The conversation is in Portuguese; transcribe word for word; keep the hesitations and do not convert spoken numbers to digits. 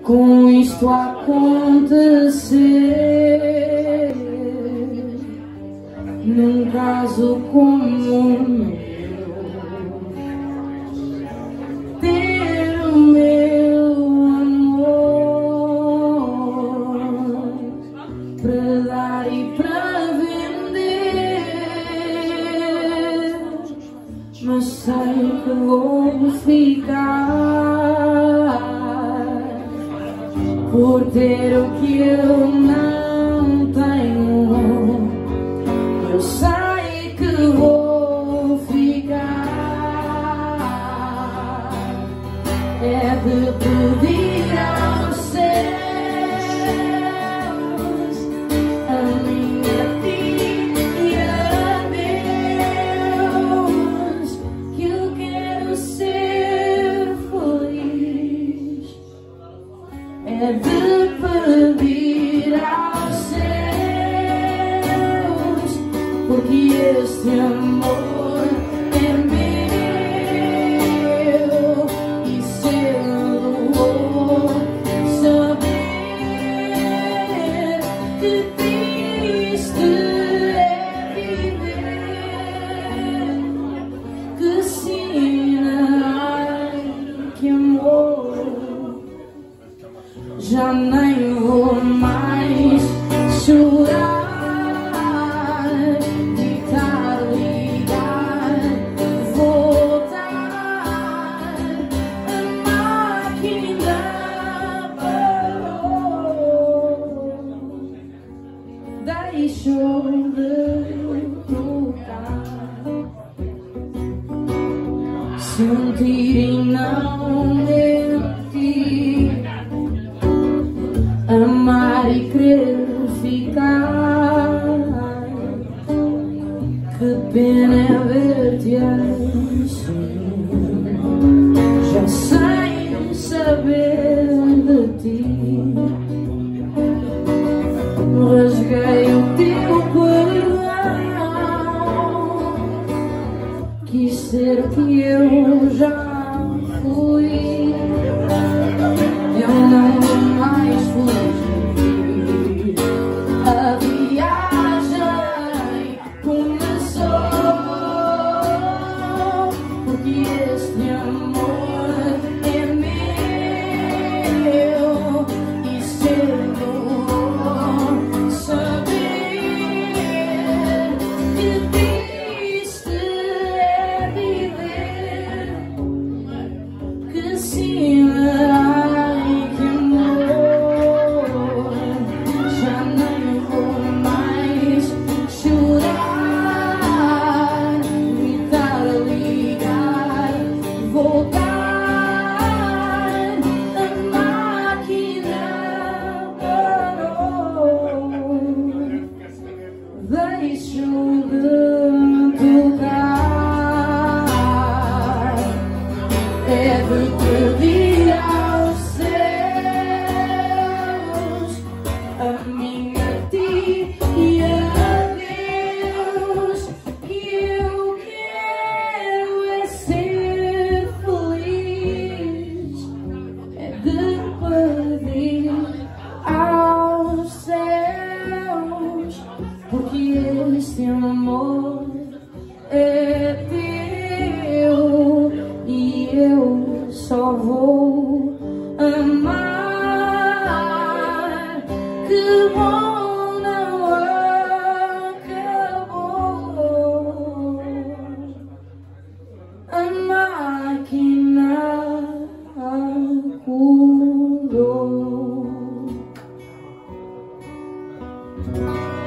com isto a acontecer, num caso como o meu, ter o meu amor para dar e para vender, mas sei que vou ficar por ter o que eu não tenho. Eu sei que vou ficar, é de pedir aos céus a minha filha, Deus, que eu quero ser feliz. É de pedir aos céus, porque este amor é meu, e se eu vou saber que triste é viver, que sina, ai, que amor. Já nem vou mais chorar, gritar, ligar, voltar. A máquina parou, deixou de tocar. Sentir e não mentir, amar e querer ficar. Que pena é ver-te assim, já sem saber de ti. Rasguei o teu perdão, quis ser o que eu já fui. Eu não vou mais fugir, a viagem começou, porque este amor é meu, e se eu vou saber que triste é viver, que sim. Deixo de tocar, é de pedir aos céus a minha ti e a Deus, que eu quero é ser feliz. É de pedir aos céus, porque este amor é teu, e eu só vou amar. Que bom não acabou, a máquina acordou.